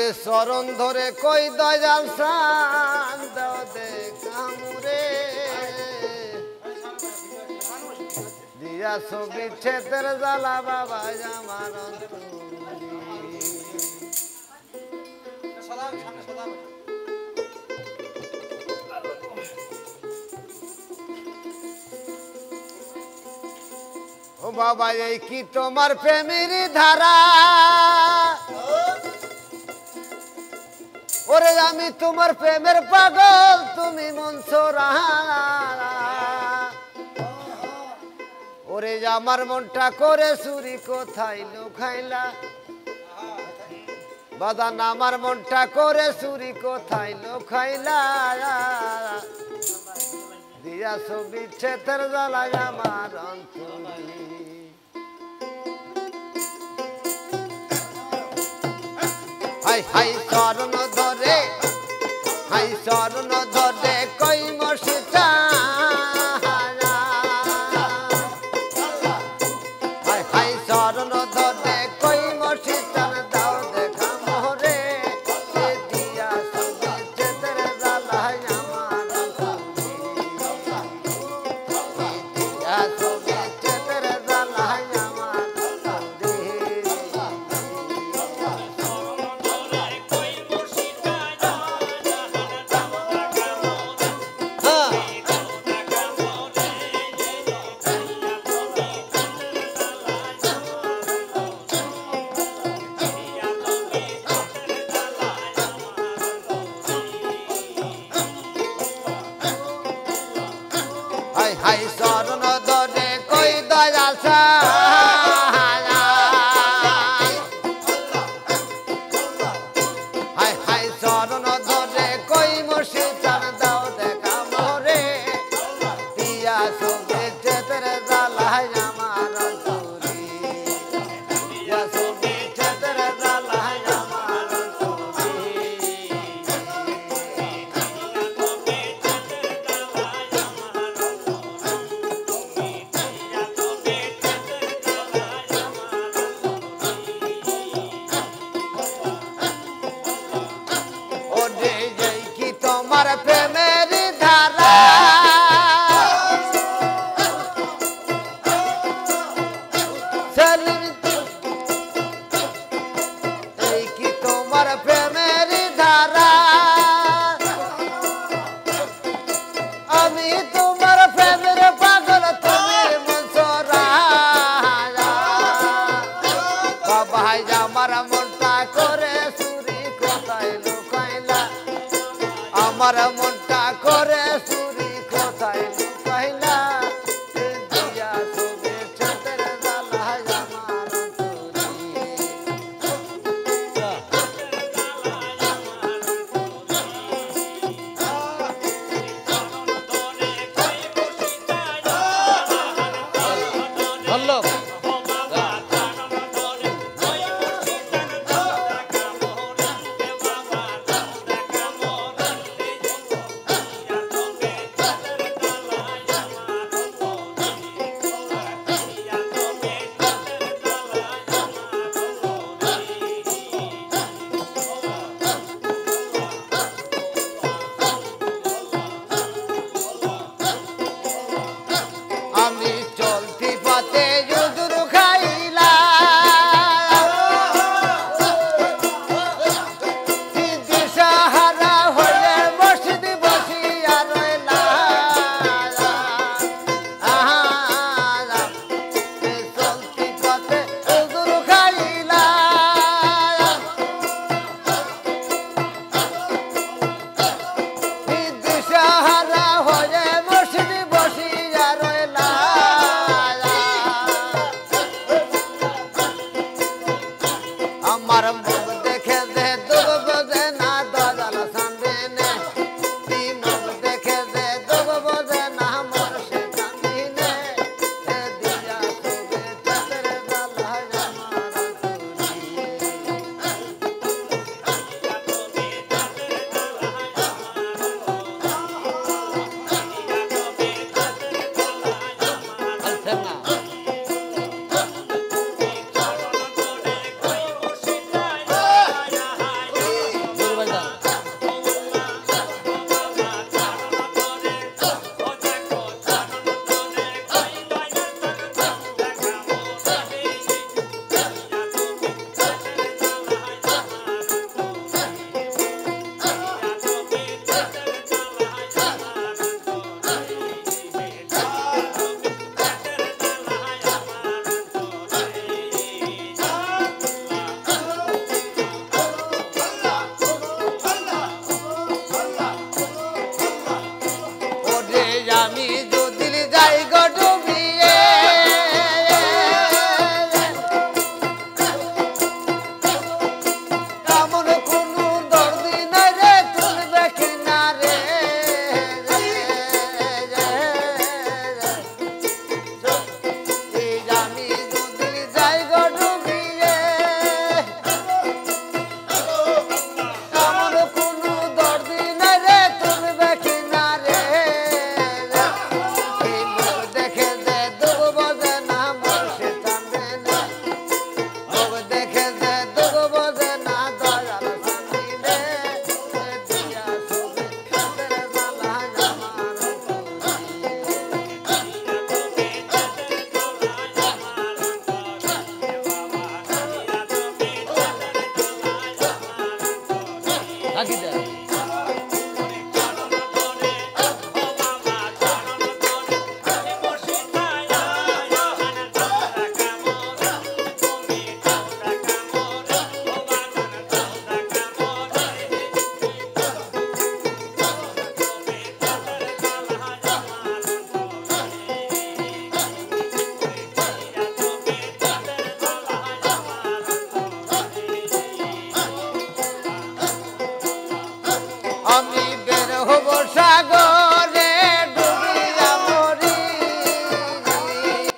ওরে চরণ ধরে কই দয়াল শান দাও দেখা মুরে দিয়া ছবি ছেদের জ্বালা বাবা আমার ও বাবা এই কি তোমার প্রেমের ধারা ওরে আমি তোমার প্রেমের পাগল তুমি মন ছোড়া ওরে আমার মনটা করে চুরি কোথায় লুকাইলা বাদান আমার মনটা করে চুরি কোথায় লুকাইলা দিয়া ছবি ছেতের জ্বালায় আমার অন্তরে হাই হাই চরণ ধরে হাই চরণ ধরে কই মশিটা হাই হাই চরণ ধরে কই মশিটা দাও দেখা মোরে দিয়া ছবি ছেতের জ্বালায় আমার দিয়া ছবি ছেতের জ্বালায় আমার হাই হাই চরণ ধরে কই দয়াল শান হাই হাই চরণ ধরে কই মশি চান দাও দেখা মোরে দিয়া ছবি ছেতের জ্বালায় আমার অন্তরে দিয়া ছবি ছেতের জ্বালায় আমার অন্তরে ওরে এই কি তোমার প্রেমের ধারা এই কি তোমার প্রেমের ধারা আমি তোমার প্রেমের পাগল তুমি মন ছোড়া বাবা আমার মনটা করে চুরি কোথায় লুকাইলা আমার মনটা করে চুরি কোথায় লুকাইলা দিয়া ছবি ছেতের জ্বালায় আমার অন্তরে বললো ভবসাগর